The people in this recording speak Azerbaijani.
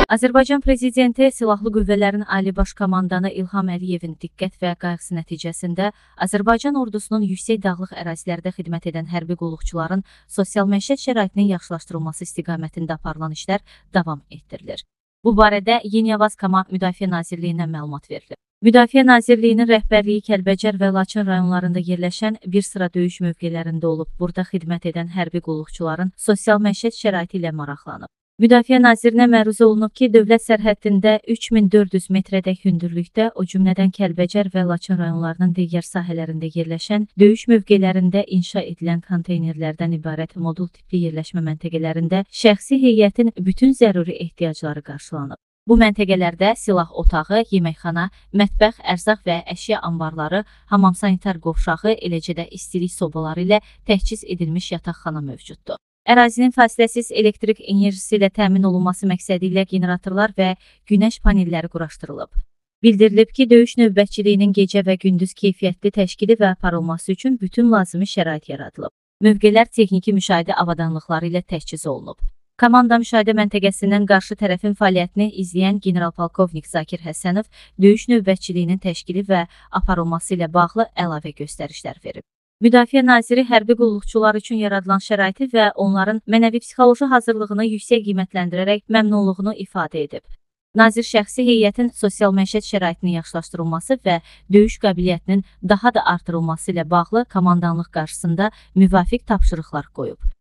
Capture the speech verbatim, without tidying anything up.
Azərbaycan Prezidenti Silahlı Qüvvələrin Ali Baş Komandanı İlham Əliyevin diqqət və qayğısı nəticəsində Azərbaycan ordusunun yüksək dağlıq ərazilərdə xidmət edən hərbi qulluqçuların sosial məişət şəraitinin yaxşılaşdırılması istiqamətində aparılan işlər davam etdirilir. Bu barədə Yeni Avazkama Müdafiə Nazirliyindən məlumat verilib. Müdafiə Nazirliyinin rəhbərliyi Kəlbəcər və Laçın rayonlarında yerləşən bir sıra döyüş mövqelərində olub, burada xidmət edən hərbi qulluqçuların sosial məişət şəraiti ilə maraqlanıb. Müdafiə Nazirinə məruz olunub ki, dövlət sərhəddində üç min dörd yüz metrədək hündürlükdə, o cümlədən Kəlbəcər və Laçın rayonlarının digər sahələrində yerləşən döyüş mövqelərində inşa edilən konteynerlərdən ibarət modul tipli yerləşmə məntəqələrində şəxsi heyətin bütün zəruri ehtiyacları qarşılanıb. Bu məntəqələrdə silah otağı, yeməkxana, mətbəx, ərzaq və əşya anbarları, hamam sanitar qovşağı, eləcə də istilik sobaları ilə təchiz edilmiş yataqxana mövcuddur. Ərazinin fasiləsiz elektrik enerjisi ilə təmin olunması məqsədi ilə generatorlar və günəş panelləri quraşdırılıb. Bildirilib ki, döyüş növbətçiliyinin gecə və gündüz keyfiyyətli təşkili və aparılması üçün bütün lazımi şərait yaradılıb. Mövqelər texniki müşahidə avadanlıqları ilə təchiz olunub. Komanda müşahidə məntəqəsindən qarşı tərəfin fəaliyyətini izləyən general-polkovnik Zakir Həsənov döyüş növbətçiliyinin təşkili və aparılması ilə bağlı əlavə göstərişlər verib. Müdafiə Naziri hərbi qulluqçular üçün yaradılan şəraiti və onların mənəvi-psixoloji hazırlığını yüksək qiymətləndirərək məmnunluğunu ifadə edib. Nazir şəxsi heyətin sosial məişət şəraitinin yaxşılaşdırılması və döyüş qabiliyyətinin daha da artırılması ilə bağlı komandanlıq qarşısında müvafiq tapşırıqlar qoyub.